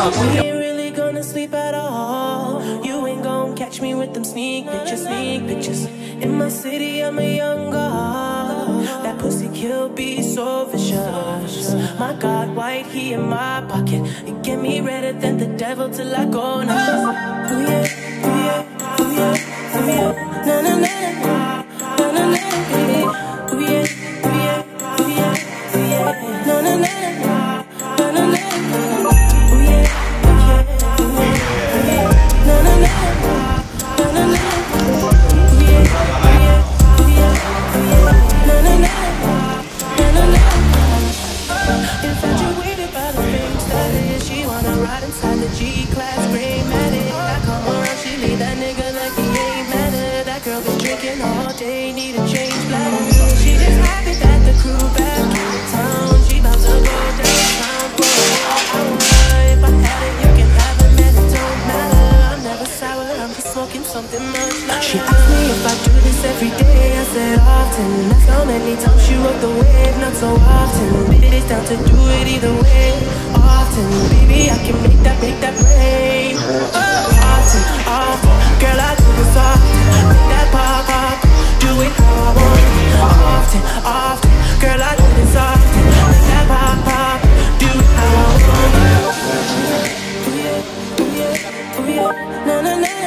We ain't really gonna sleep at all. You ain't gonna catch me with them sneak pictures. In my city, I'm a young god. That pussy kill be so vicious. My God, white, he in my pocket. It get me redder than the devil till I go nuts. Ooh yeah, ooh yeah, ooh yeah, ooh yeah. Na na na na, na na na, baby. Ooh yeah, ooh yeah, ooh yeah, ooh yeah. Na na na na, na na na. Ooh yeah, ooh yeah, ooh yeah, ooh yeah. Na na na na, na na na. Ooh yeah, ooh yeah, ooh yeah, ooh yeah. Na na na, na na na. Infatuated by the things that is. She wanna ride inside the G-Class Greymatic. I come around, she leave that nigga like he ain't matter. That girl been drinking all day, need a change bladder. She just happy that the crew back in town. She bout to go downtown for an hour. If I had it, you can have it, man, it don't matter. I'm never sour, I'm just smoking something much lighter. She asked me if I do this every day, I said often. That's how many times she rode the wave, not so often. Baby, it's down to do it either way, often. Baby, I can make that rain. Often, often, girl, I do this often. Make that pop, pop, do it how I want it. Often, often, girl, I do this often. Make that pop, pop, do it how I want it. Ooh yeah, ooh yeah, ooh yeah, na na na.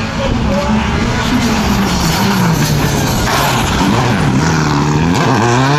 Ah!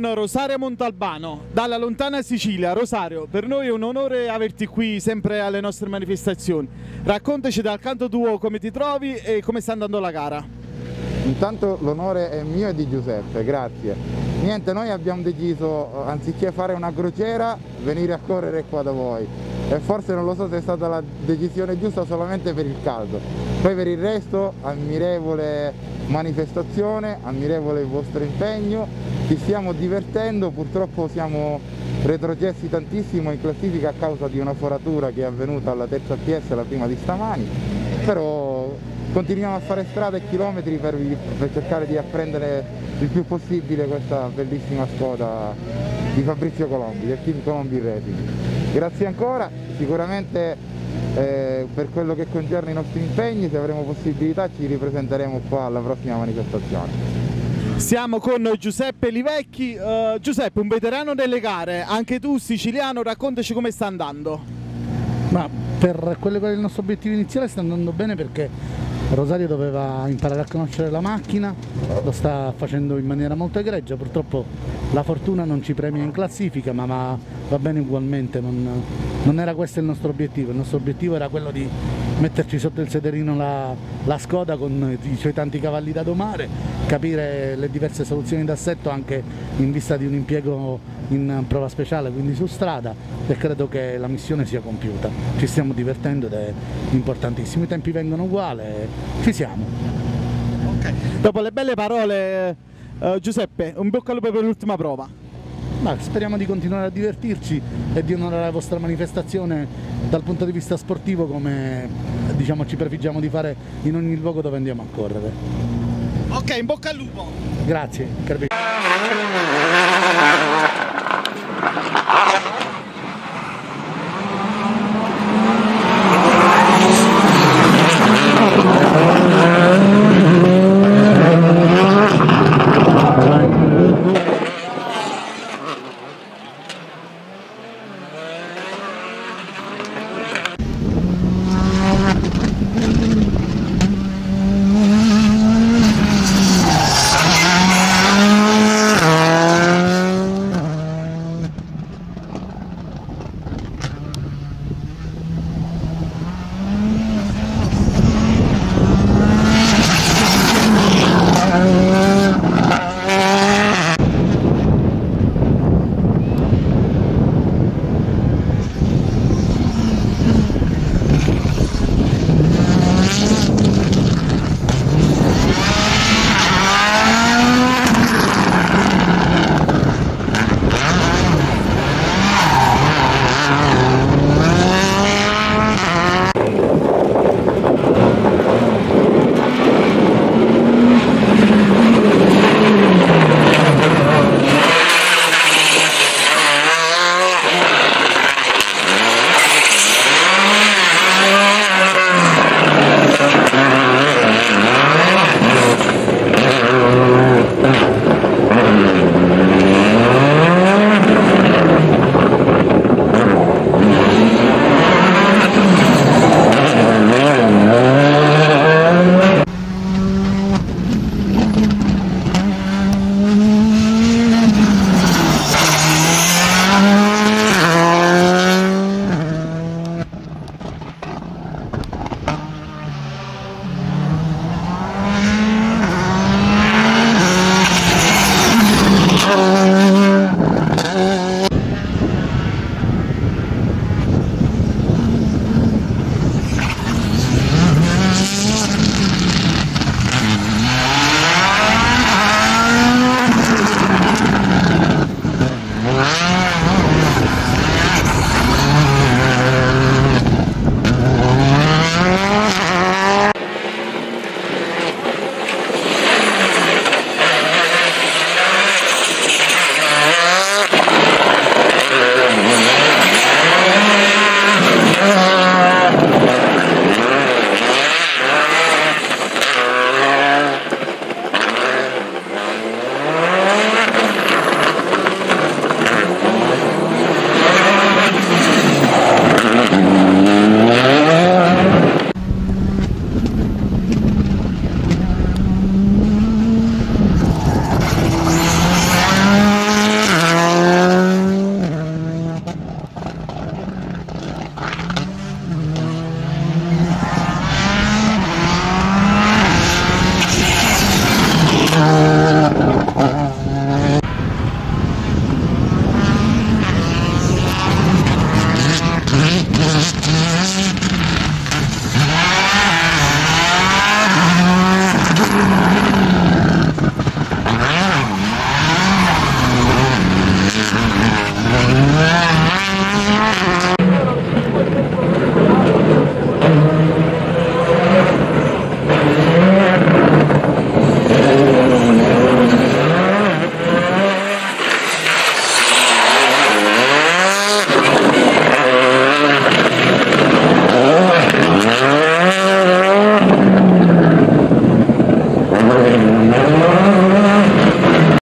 Rosario Montalbano, dalla lontana Sicilia. Rosario, per noi è un onore averti qui sempre alle nostre manifestazioni. Raccontaci dal canto tuo come ti trovi e come sta andando la gara. Intanto l'onore è mio e di Giuseppe, grazie. Niente, noi abbiamo deciso, anziché fare una crociera, venire a correre qua da voi. E forse non lo so se è stata la decisione giusta solamente per il caldo. Poi per il resto, ammirevole manifestazione, ammirevole il vostro impegno, ci stiamo divertendo, purtroppo siamo retrocessi tantissimo in classifica a causa di una foratura che è avvenuta alla terza PS, la prima di stamani, però continuiamo a fare strada e chilometri per cercare di apprendere il più possibile questa bellissima Skoda di Fabrizio Colombi, del team Colombi Racing. Grazie ancora, sicuramente per quello che concerne i nostri impegni, se avremo possibilità ci ripresenteremo qua alla prossima manifestazione. Siamo con Giuseppe Livecchi. Giuseppe, un veterano delle gare, anche tu siciliano, raccontaci come sta andando. Ma per quello che è il nostro obiettivo iniziale sta andando bene, perché Rosario doveva imparare a conoscere la macchina, lo sta facendo in maniera molto egregia. Purtroppo la fortuna non ci premia in classifica, ma va bene ugualmente, non era questo il nostro obiettivo era quello di metterci sotto il sederino la Skoda con i suoi tanti cavalli da domare, capire le diverse soluzioni d'assetto anche in vista di un impiego in prova speciale, quindi su strada, e credo che la missione sia compiuta. Ci stiamo divertendo ed è importantissimo, i tempi vengono uguali, ci siamo. Okay. Dopo le belle parole, Giuseppe, un bocca al lupo per l'ultima prova. Ma speriamo di continuare a divertirci e di onorare la vostra manifestazione dal punto di vista sportivo, come diciamo ci prefiggiamo di fare in ogni luogo dove andiamo a correre. Ok, in bocca al lupo! Grazie, Carbi.